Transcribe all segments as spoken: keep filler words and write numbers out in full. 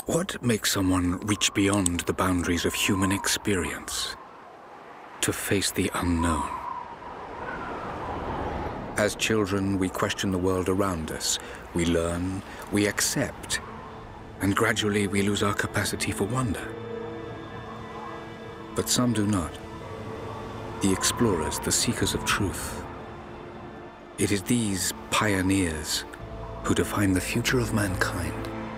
What makes someone reach beyond the boundaries of human experience to face the unknown? As children, we question the world around us. We learn, we accept, and gradually we lose our capacity for wonder. But some do not. The explorers, the seekers of truth. It is these pioneers who define the future of mankind.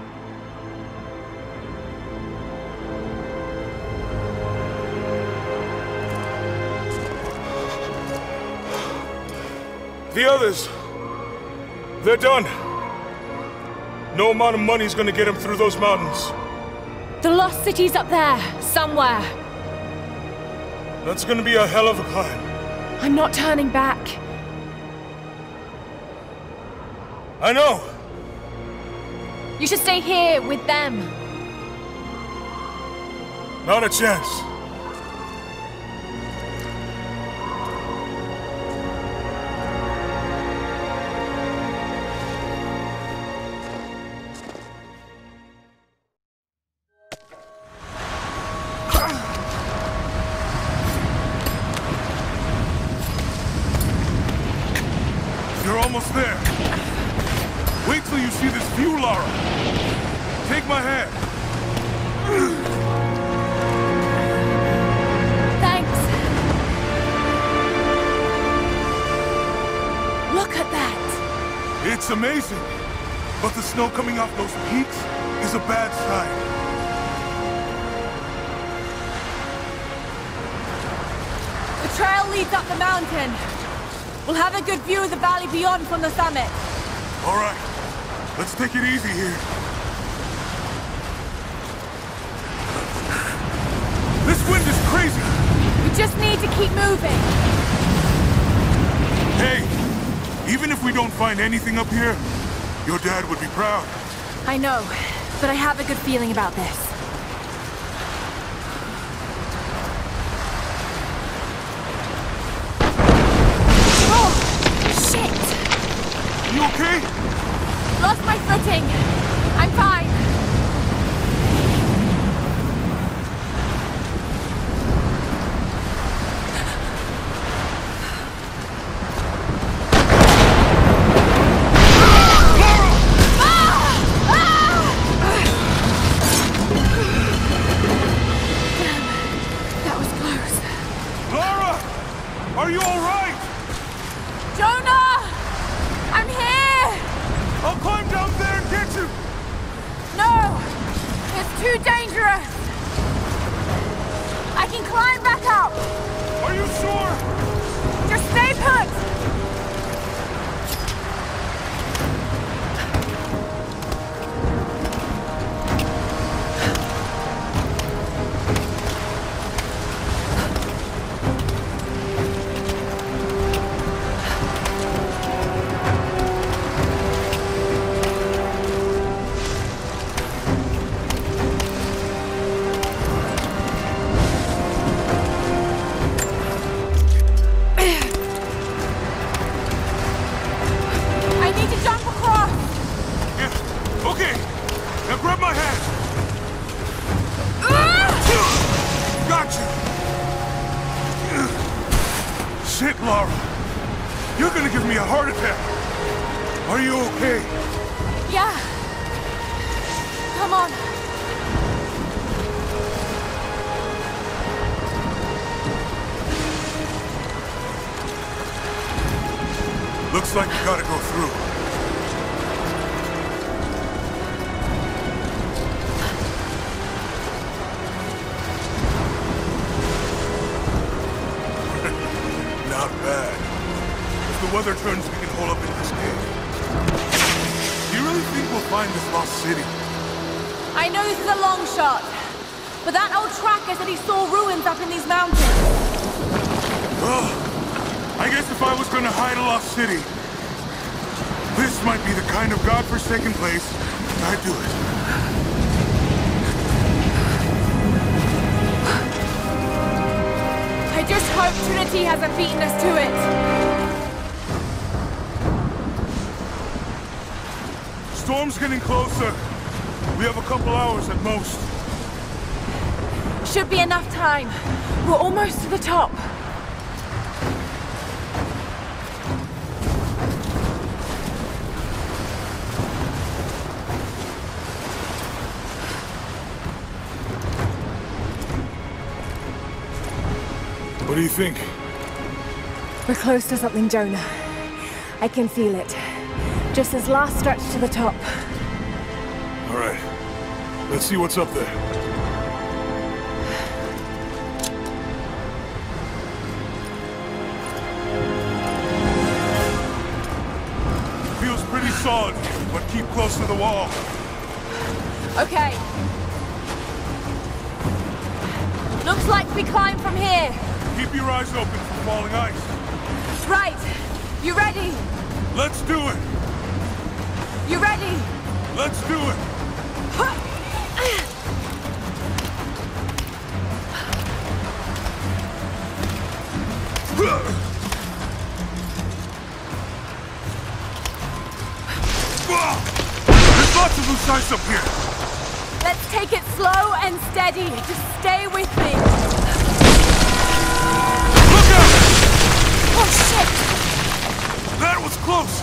The others, they're done. No amount of money's gonna get them through those mountains. The lost city's up there, somewhere. That's gonna be a hell of a climb. I'm not turning back. I know. You should stay here with them. Not a chance. You're almost there. Wait till you see this view, Lara. Take my hand. Thanks. Look at that. It's amazing. But the snow coming off those peaks is a bad sign. The trail leads up the mountain. We'll have a good view of the valley beyond from the summit. All right. Let's take it easy here. This wind is crazy. We just need to keep moving. Hey, even if we don't find anything up here, your dad would be proud. I know, but I have a good feeling about this. Oh, shit! You okay? Lost my footing. I'm fine. Are you all right? Jonah! I'm here! I'll climb down there and get you! No! It's too dangerous! I can climb back up! Are you sure? Just stay put! Shit, Lara! You're gonna give me a heart attack! Are you okay? Yeah. Come on. Looks like you gotta go through. Not bad. If the weather turns, we can hold up in this cave. Do you really think we'll find this lost city? I know this is a long shot, but that old tracker said he saw ruins up in these mountains. Well, I guess if I was gonna hide a lost city, this might be the kind of godforsaken place I'd do it. I just hope Trinity hasn't beaten us to it. Storm's getting closer. We have a couple hours at most. Should be enough time. We're almost to the top. What do you think? We're close to something, Jonah. I can feel it. Just this last stretch to the top. All right. Let's see what's up there. Feels pretty solid, but keep close to the wall. Okay. Looks like we climb from here. Keep your eyes open for falling ice. Right. You ready? Let's do it. You ready? Let's do it. There's lots of loose ice up here. Let's take it slow and steady. Just stay with me. Look out! Oh, shit! That was close.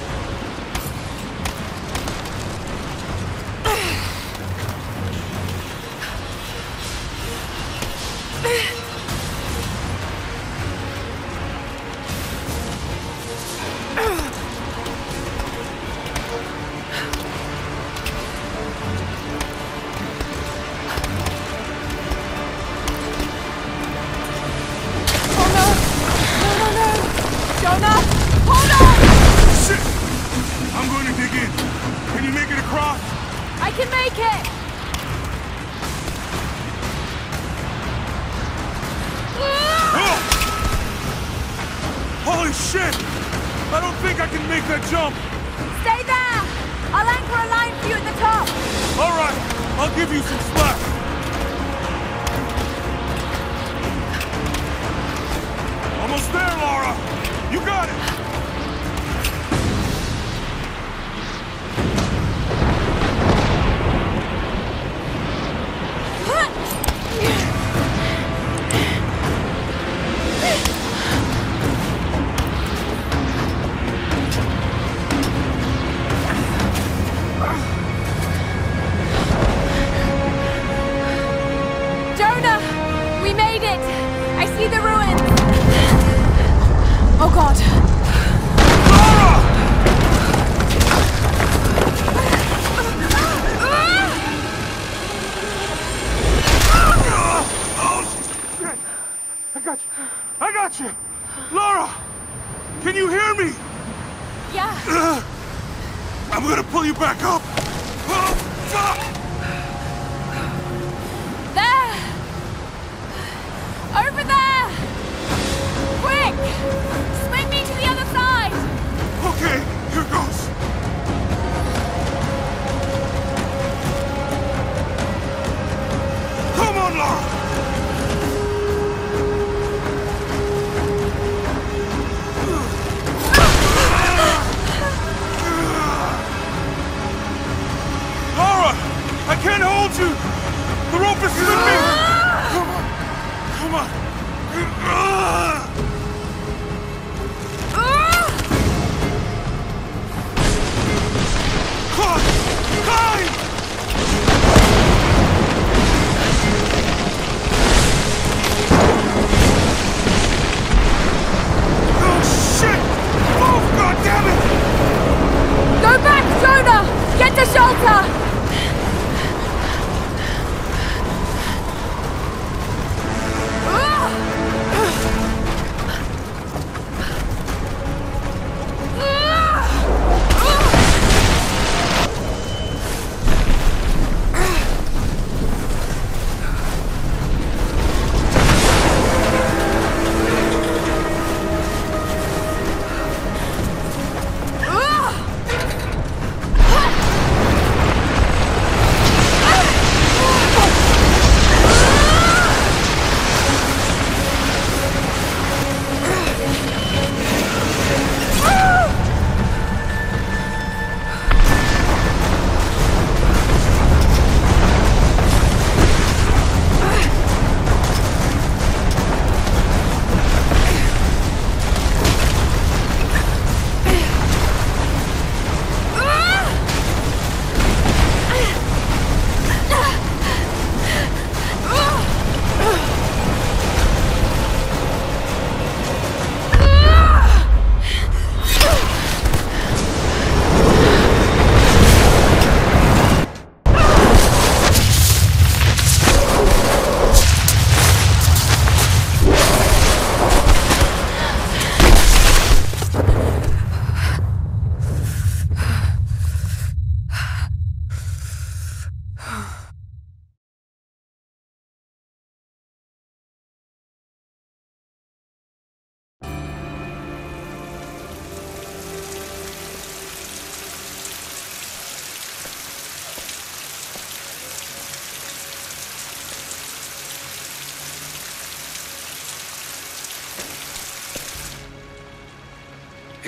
Holy shit! I don't think I can make that jump! Stay there! I'll anchor a line for you at the top! Alright, I'll give you some slack! Almost there, Lara! You got it! The ruins! Oh god! Lara! Oh shit! I got you! I got you! Lara! Can you hear me? Yeah. Uh, I'm gonna pull you back up! Oh, fuck! Over there! Quick! Swing me to the other side! Okay, here goes. Come on, Lara! Lara! I can't hold you! The rope is slipping! Come on! Come on! Climb! Climb! Oh shit! Oh god damn it! Go back, Jonah! Get to shelter!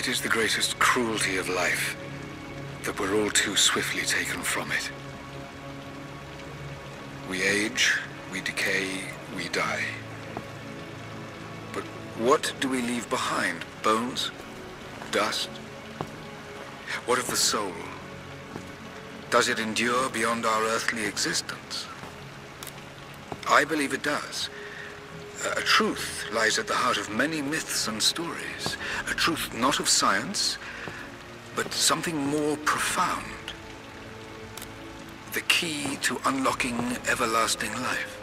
is the greatest cruelty of life, that we're all too swiftly taken from it. We age, we decay, we die. But what do we leave behind? Bones? Dust? What of the soul? Does it endure beyond our earthly existence? I believe it does. A truth lies at the heart of many myths and stories. A truth not of science, but something more profound. The key to unlocking everlasting life.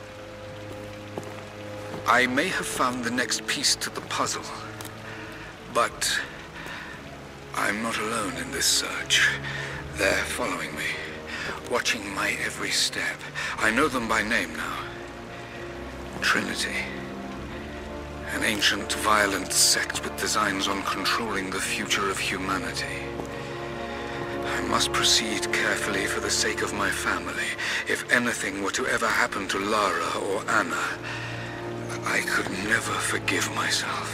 I may have found the next piece to the puzzle, but I'm not alone in this search. They're following me, watching my every step. I know them by name now. Trinity. An ancient, violent sect with designs on controlling the future of humanity. I must proceed carefully for the sake of my family. If anything were to ever happen to Lara or Anna, I could never forgive myself.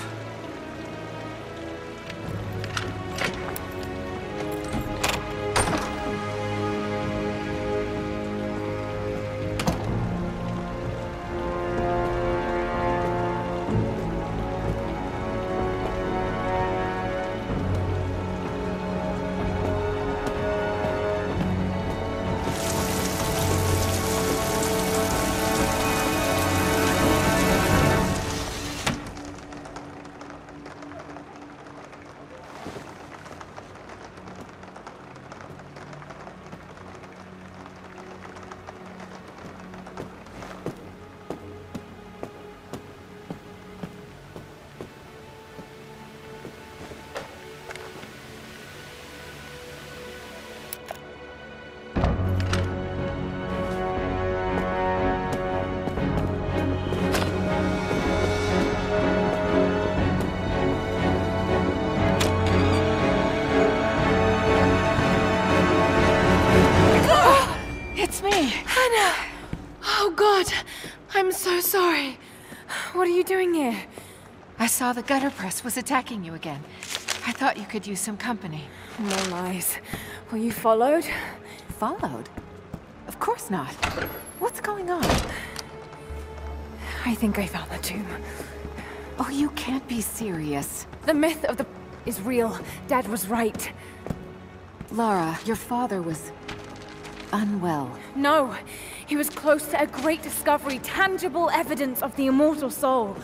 Sorry. What are you doing here? I saw the gutter press was attacking you again. I thought you could use some company. No lies. Were you followed? Followed? Of course not. What's going on? I think I found the tomb. Oh, you can't be serious. The myth of the is real. Dad was right. Lara, your father was unwell. No. He was close to a great discovery, tangible evidence of the immortal soul.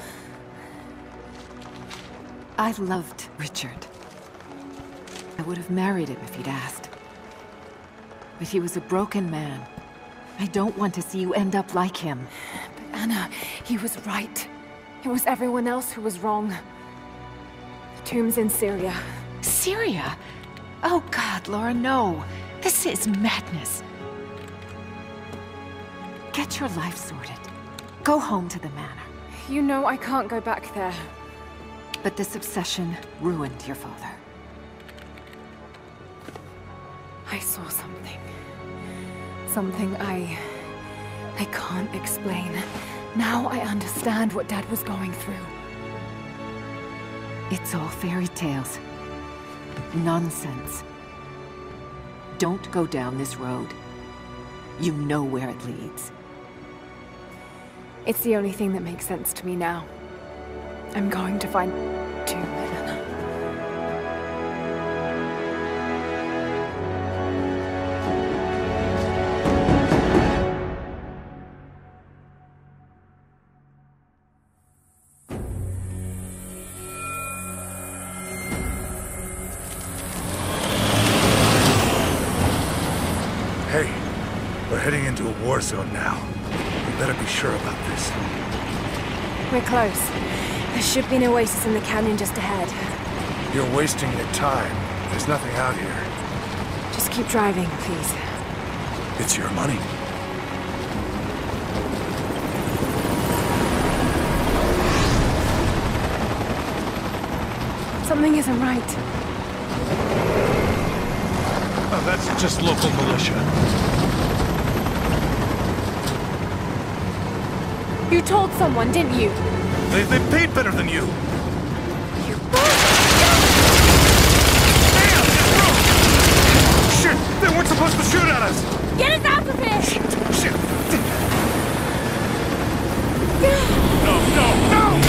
I loved Richard. I would have married him if he'd asked. But he was a broken man. I don't want to see you end up like him. But Anna, he was right. It was everyone else who was wrong. The tomb's in Syria. Syria? Oh God, Lara, no. This is madness. Get your life sorted. Go home to the manor. You know I can't go back there. But this obsession ruined your father. I saw something. Something I... I can't explain. Now I understand what Dad was going through. It's all fairy tales. Nonsense. Don't go down this road. You know where it leads. It's the only thing that makes sense to me now. I'm going to find tomb, Anna. Hey, we're heading into a war zone now. We better be sure about this. We're close. There should be an oasis in the canyon just ahead. You're wasting your time. There's nothing out here. Just keep driving, please. It's your money. Something isn't right. Oh, that's just local militia. You told someone, didn't you? They, they paid better than you. You wants to shoot at us! Get us out of here! Shit! Shit! No, no, no!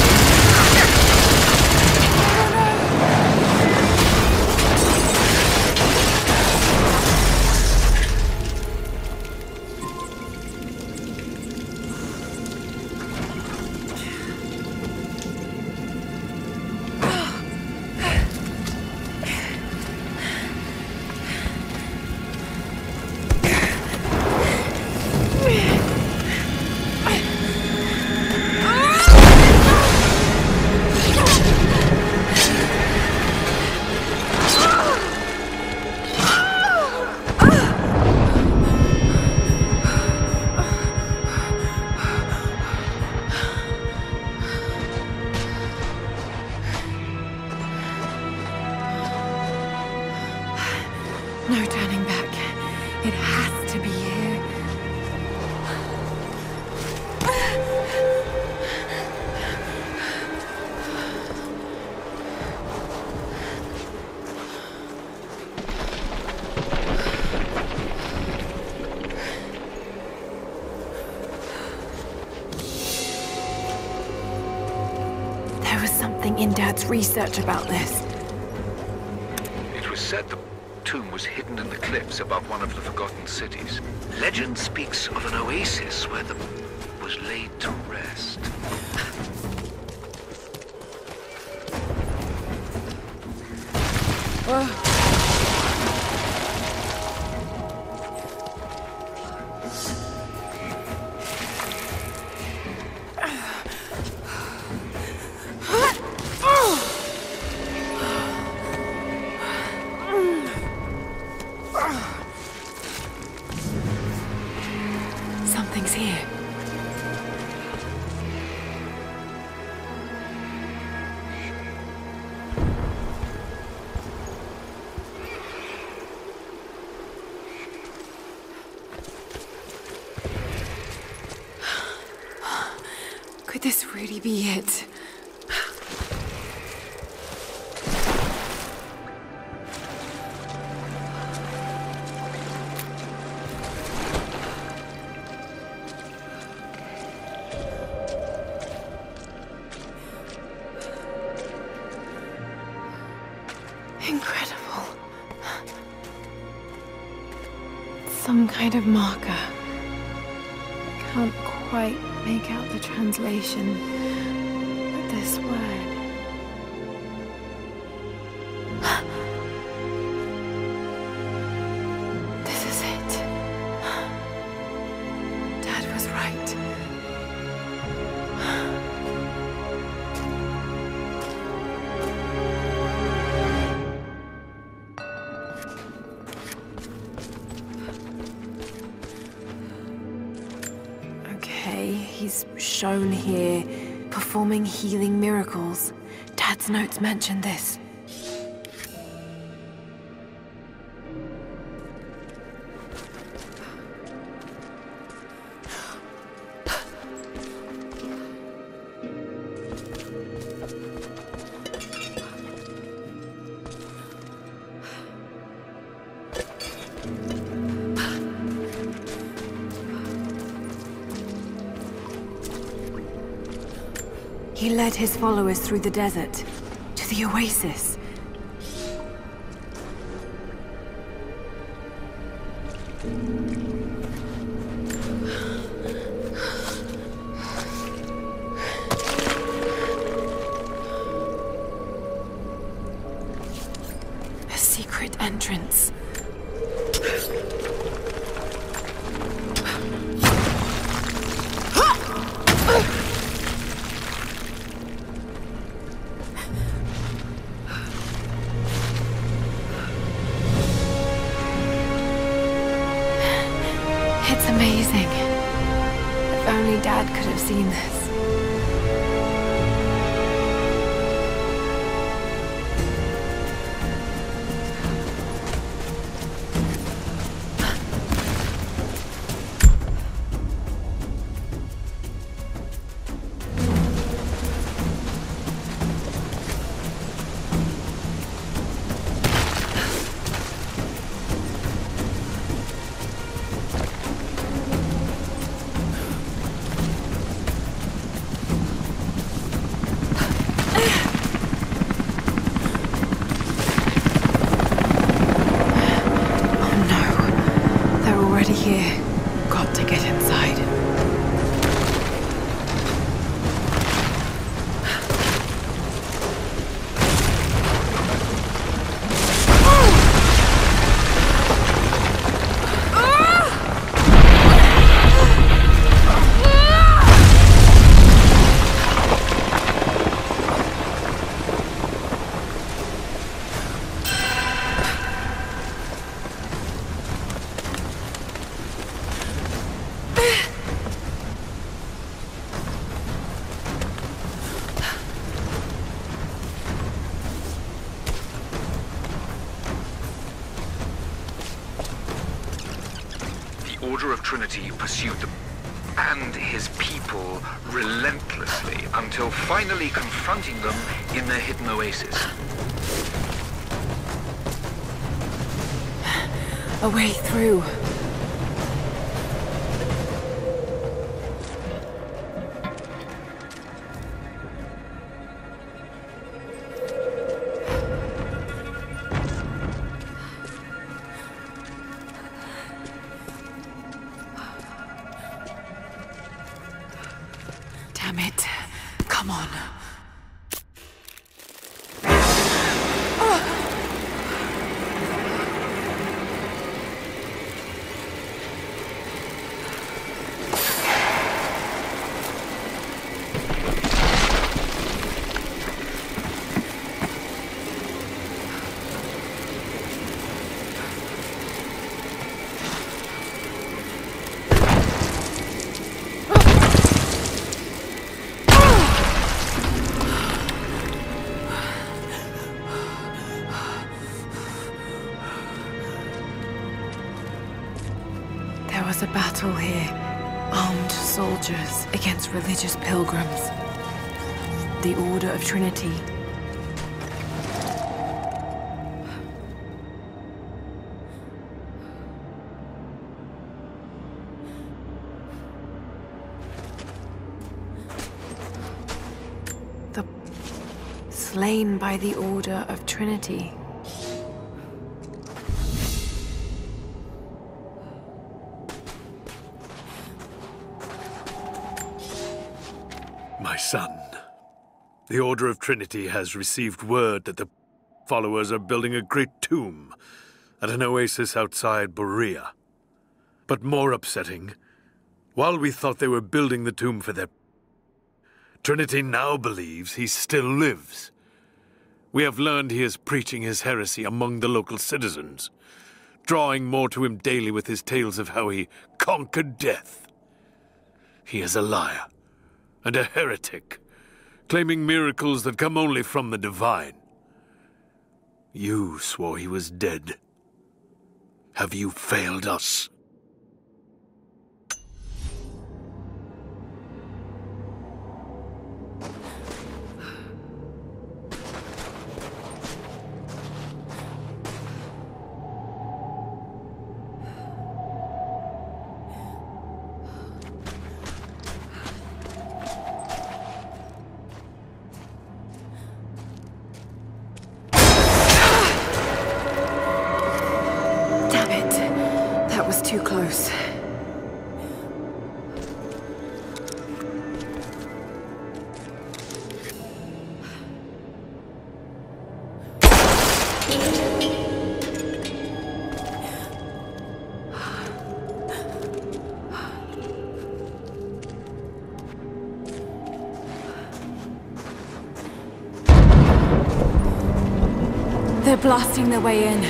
No turning back. It has to be here. There was something in Dad's research about this. It was said the tomb was hidden in the cliffs above one of the forgotten cities. Legend speaks of an oasis where the was laid to rest. Something's here. Could this really be it? Incredible. Some kind of marker. Can't quite make out the translation, but this word. This is it. Dad was right. He's shown here, performing healing miracles. Dad's notes mention this. He led his followers through the desert, to the oasis. A secret entrance. It's amazing. If only Dad could have seen this. here. Got to get inside. Order of Trinity pursued them and his people relentlessly until finally confronting them in their hidden oasis. A way through. Damn it. Come on. There was a battle here. Armed soldiers against religious pilgrims. The Order of Trinity. The slain by the Order of Trinity. My son, the Order of Trinity has received word that the followers are building a great tomb at an oasis outside Borea. But more upsetting, while we thought they were building the tomb for their Trinity now believes he still lives. We have learned he is preaching his heresy among the local citizens, drawing more to him daily with his tales of how he conquered death. He is a liar and a heretic, claiming miracles that come only from the divine. You swore he was dead. Have you failed us? Too close. They're blasting their way in.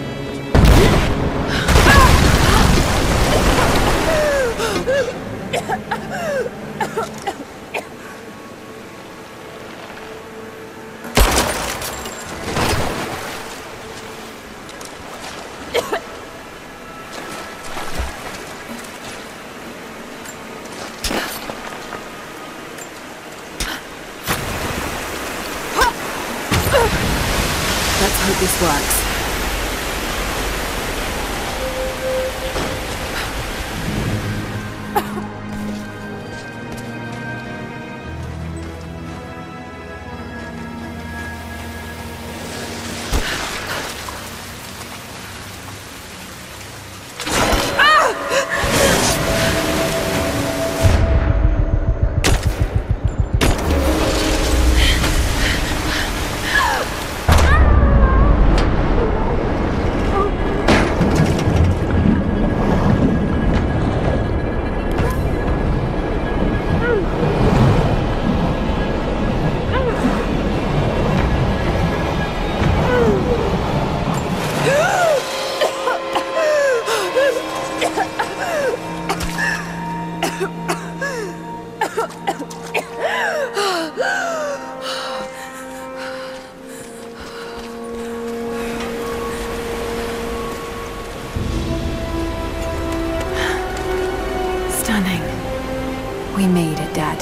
Let's hope this works. Ah! We made it, Dad.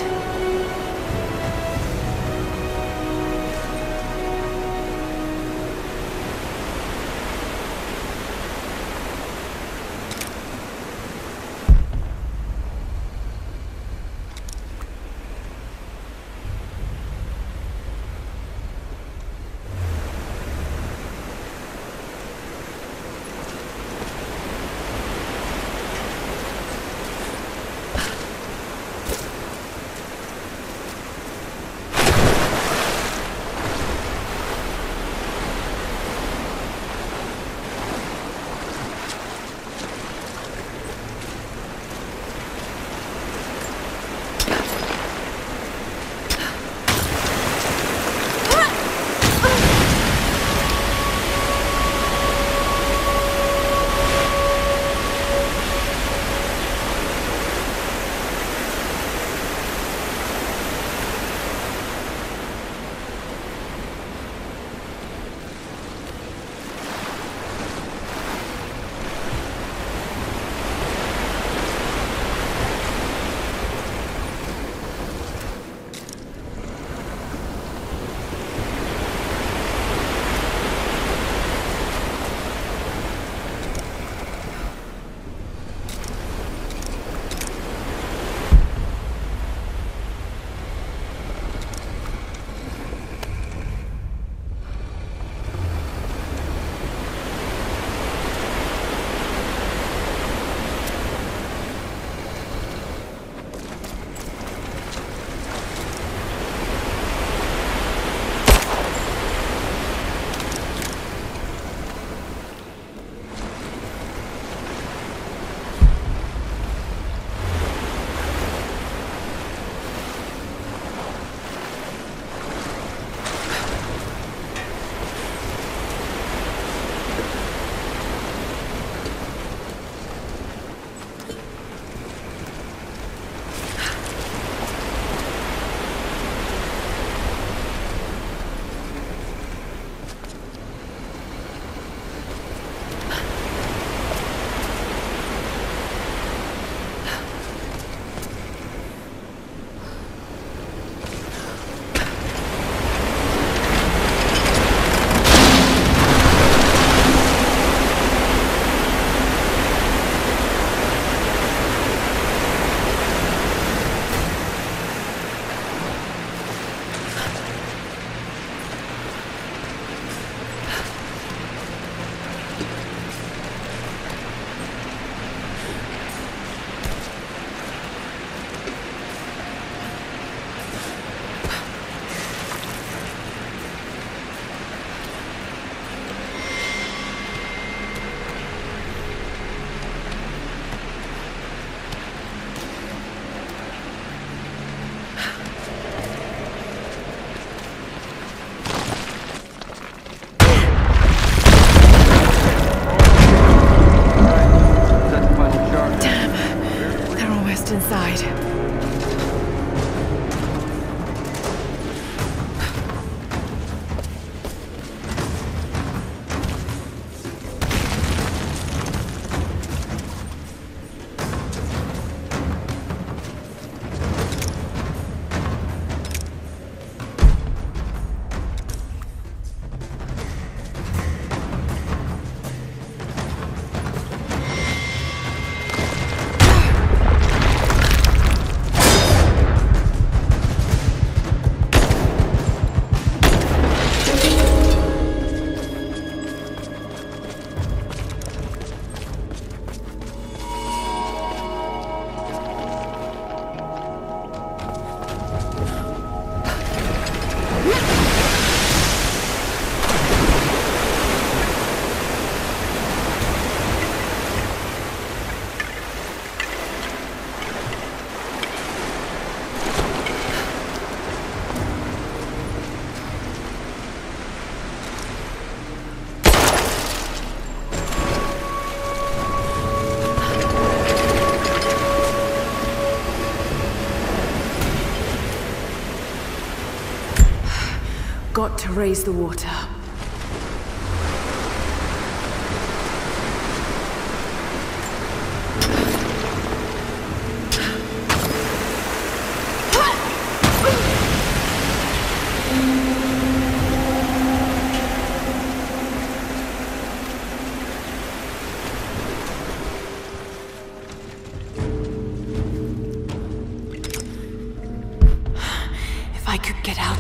Got to raise the water.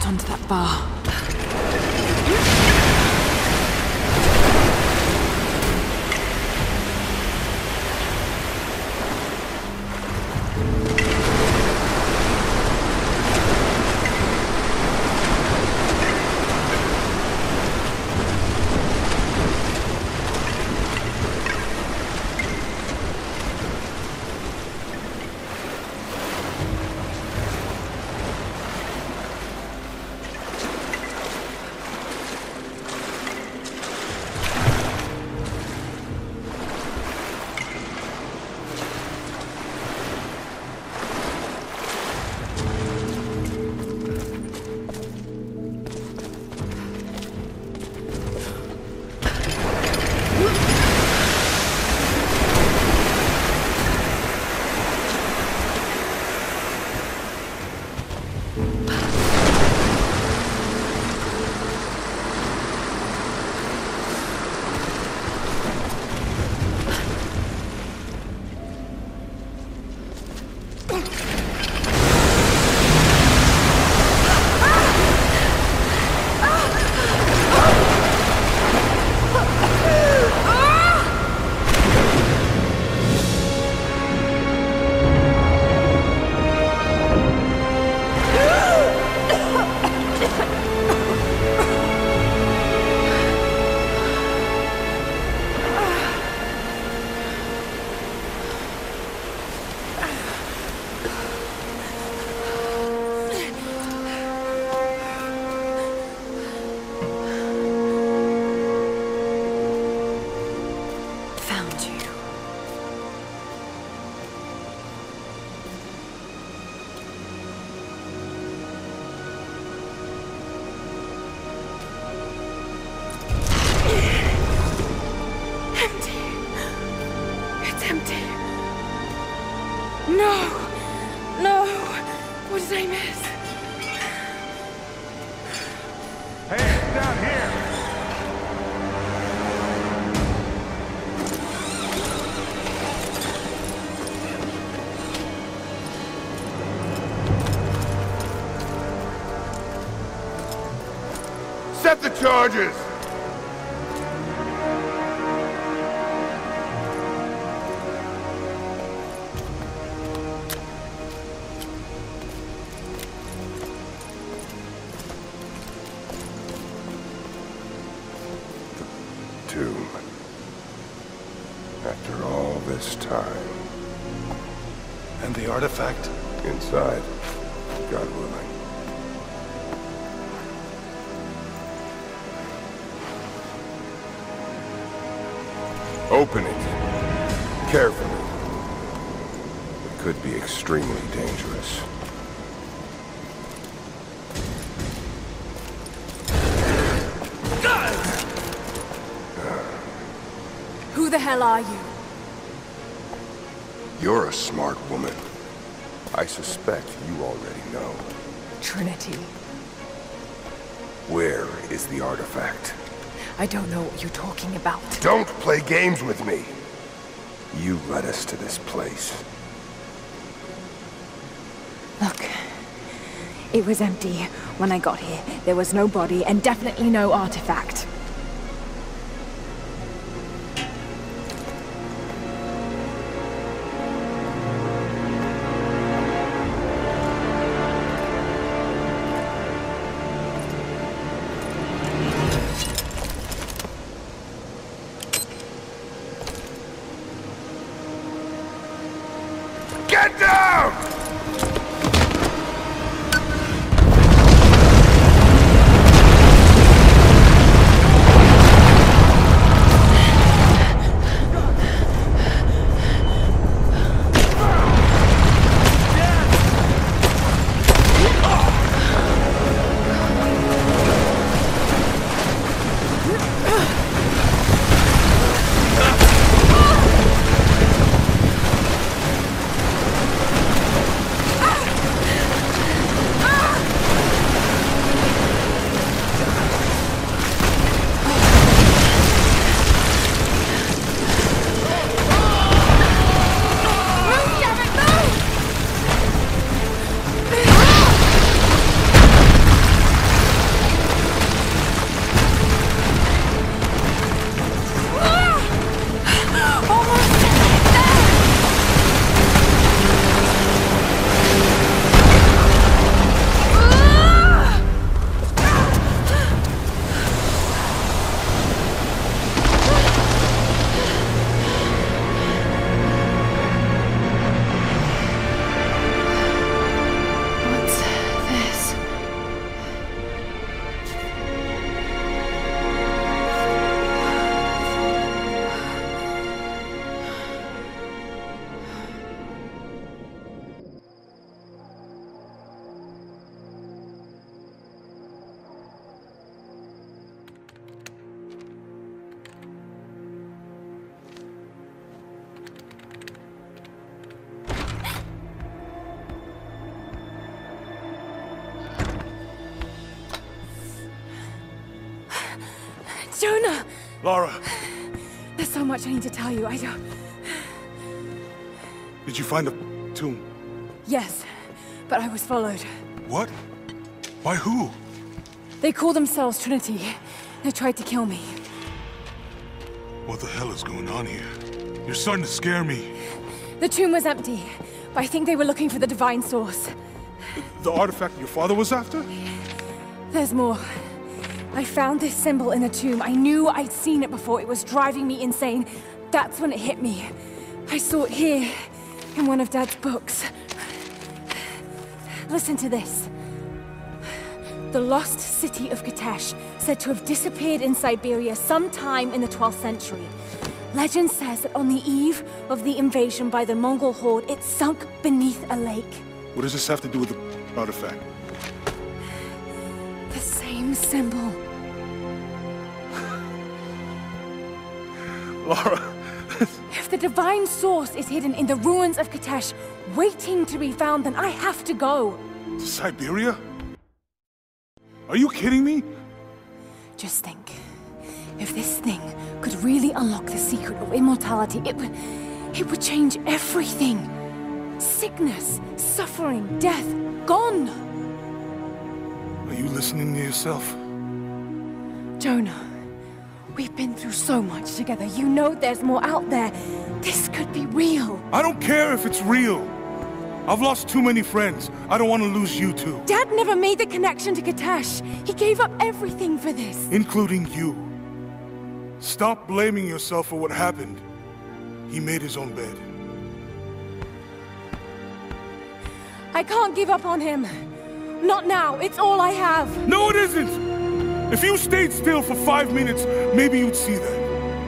onto that bar. Set the charges! The tomb. After all this time. And the artifact? Inside, God willing. Open it. Carefully. It could be extremely dangerous. Who the hell are you? You're a smart woman. I suspect you already know. Trinity. Where is the artifact? I don't know what you're talking about. Don't play games with me! You led us to this place. Look, it was empty when I got here. There was no body and definitely no artifact. Get down! Jonah! Lara, There's so much I need to tell you. I don't... did you find the tomb? Yes, but I was followed. What? By who? They call themselves Trinity. They tried to kill me. What the hell is going on here? You're starting to scare me. The tomb was empty, but I think they were looking for the divine source. The artifact your father was after? There's more. I found this symbol in the tomb. I knew I'd seen it before. It was driving me insane. That's when it hit me. I saw it here, in one of Dad's books. Listen to this. The lost city of Katesh, said to have disappeared in Siberia sometime in the twelfth century. Legend says that on the eve of the invasion by the Mongol horde, it sunk beneath a lake. What does this have to do with the artifact? The same symbol. Lara... If the divine source is hidden in the ruins of Katesh, waiting to be found, then I have to go. To Siberia? Are you kidding me? Just think. If this thing could really unlock the secret of immortality, it would... it would change everything. Sickness, suffering, death, gone. Are you listening to yourself? Jonah, we've been through so much together. You know there's more out there. This could be real. I don't care if it's real. I've lost too many friends. I don't want to lose you too. Dad never made the connection to Katesh. He gave up everything for this. Including you. Stop blaming yourself for what happened. He made his own bed. I can't give up on him. Not now. It's all I have. No, it isn't! If you stayed still for five minutes, maybe you'd see that.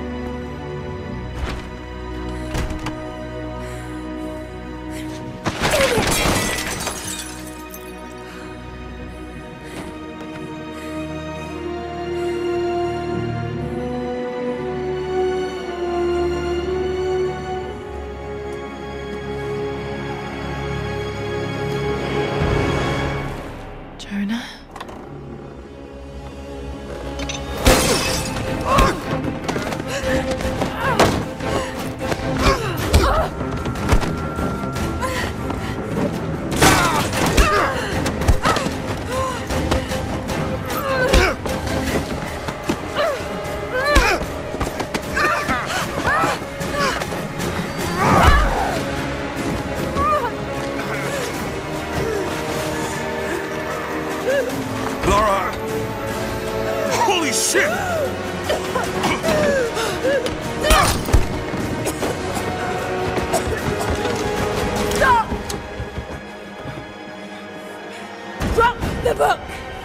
Lara! Holy shit! Stop! Drop the book!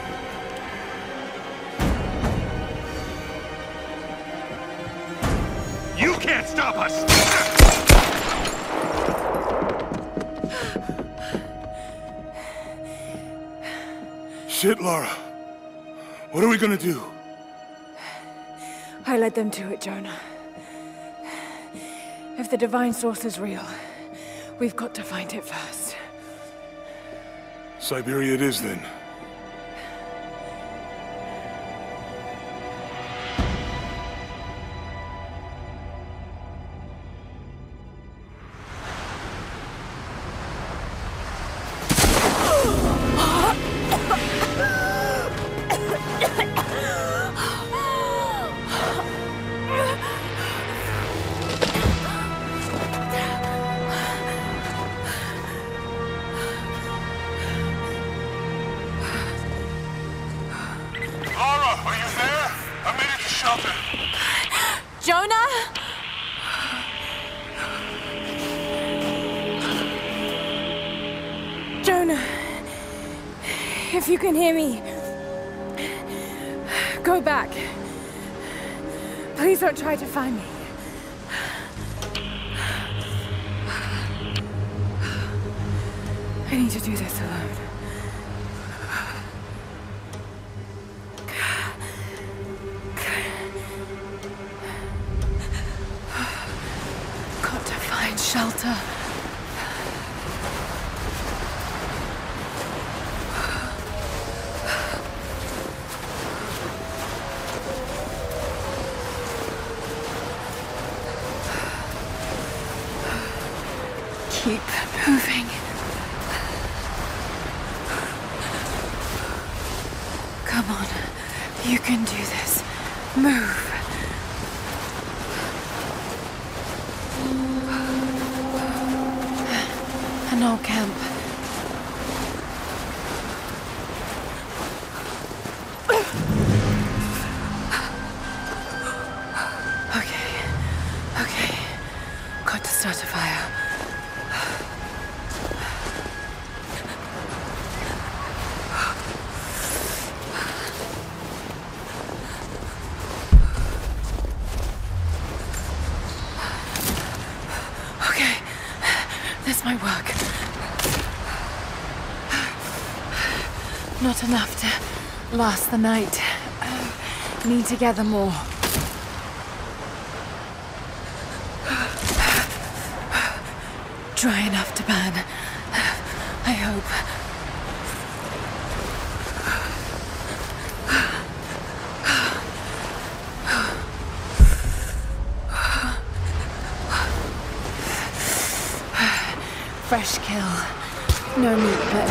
You can't stop us! Shit, Lara. What are we gonna do? I led them to it, Jonah. If the divine source is real, we've got to find it first. Siberia it is, then. Jonah? Jonah, if you can hear me, go back. Please don't try to find me. I need to do this alone. Got to find shelter. Keep moving. Come on. You can do this. Move. An old camp. Okay. Okay. Got to start a fire. My work. Not enough to last the night. Uh, need to gather more. Dry enough to burn. I hope. Fresh kill. No meat, but...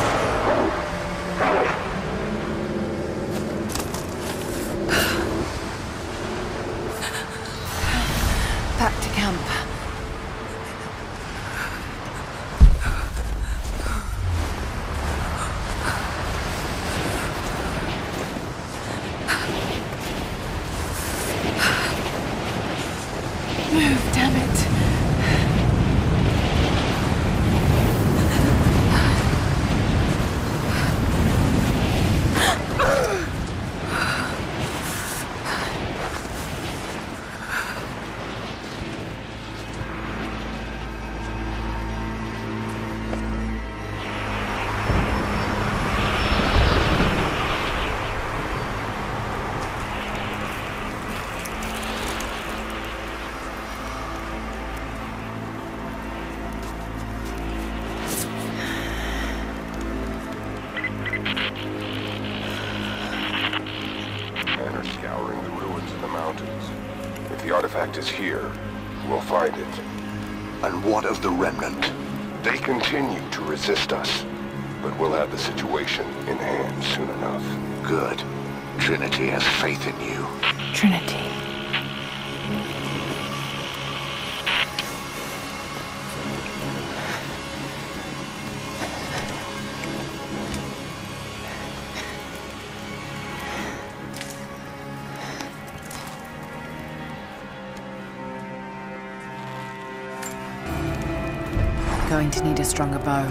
back to camp. Move, damn it. The artifact is here. We'll find it. And what of the remnant? They continue to resist us, but we'll have the situation in hand soon enough. Good. Trinity has faith in you. Trinity. Going to need a stronger bow.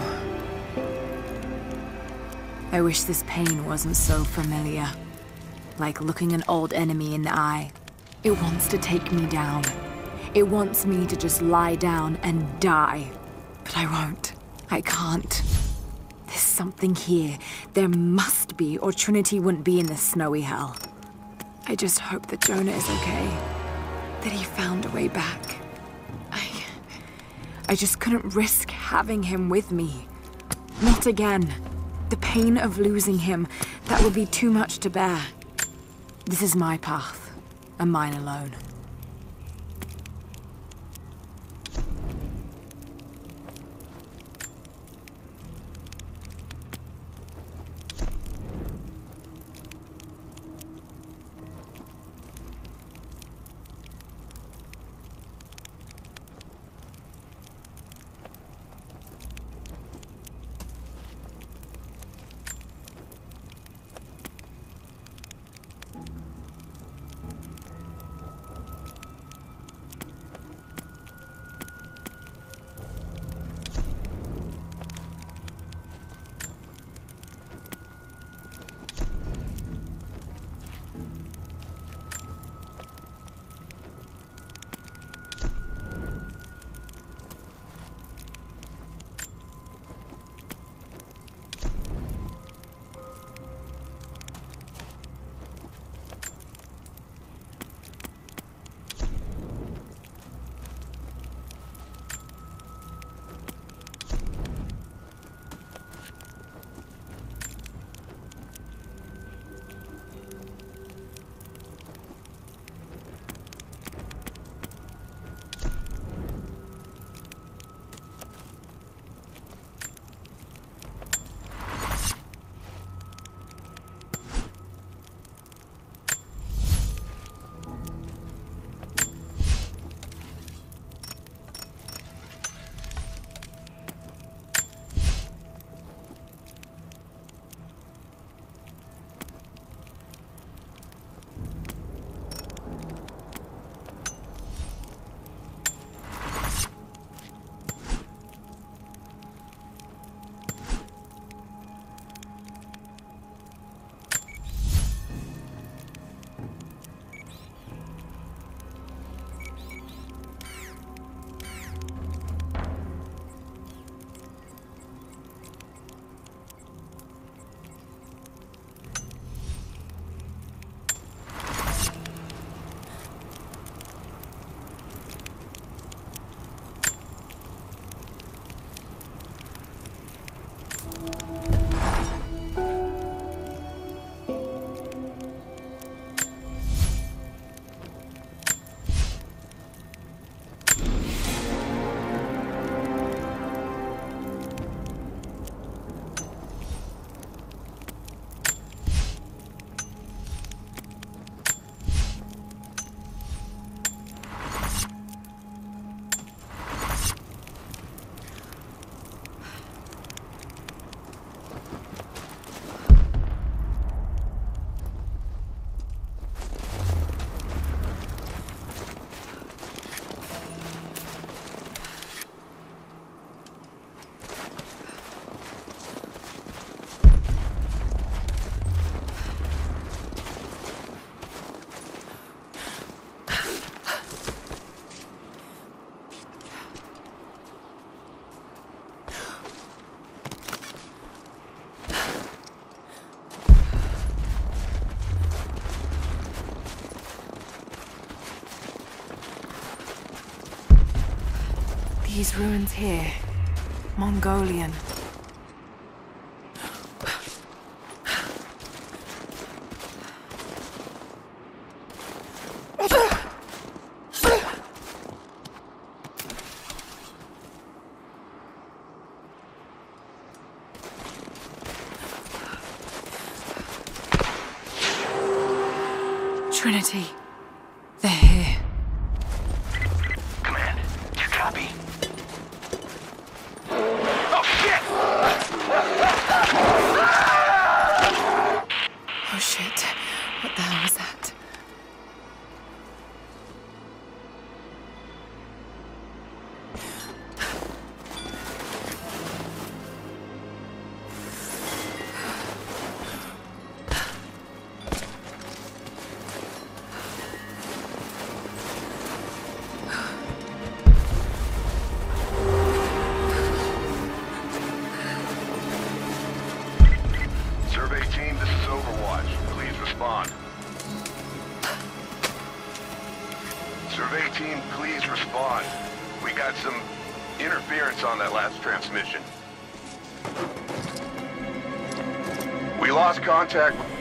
I wish this pain wasn't so familiar. Like looking an old enemy in the eye. It wants to take me down. It wants me to just lie down and die. But I won't. I can't. There's something here. There must be, or Trinity wouldn't be in this snowy hell. I just hope that Jonah is okay. That he found a way back. I just couldn't risk having him with me. Not again. The pain of losing him, that would be too much to bear. This is my path, and mine alone. These ruins here. Mongolian. Trinity. They're here. Command, do you copy? Oh, shit! Oh shit. What the hell was that? Survey team, this is Overwatch. Please respond. Survey team, please respond. We got some interference on that last transmission. We lost contact with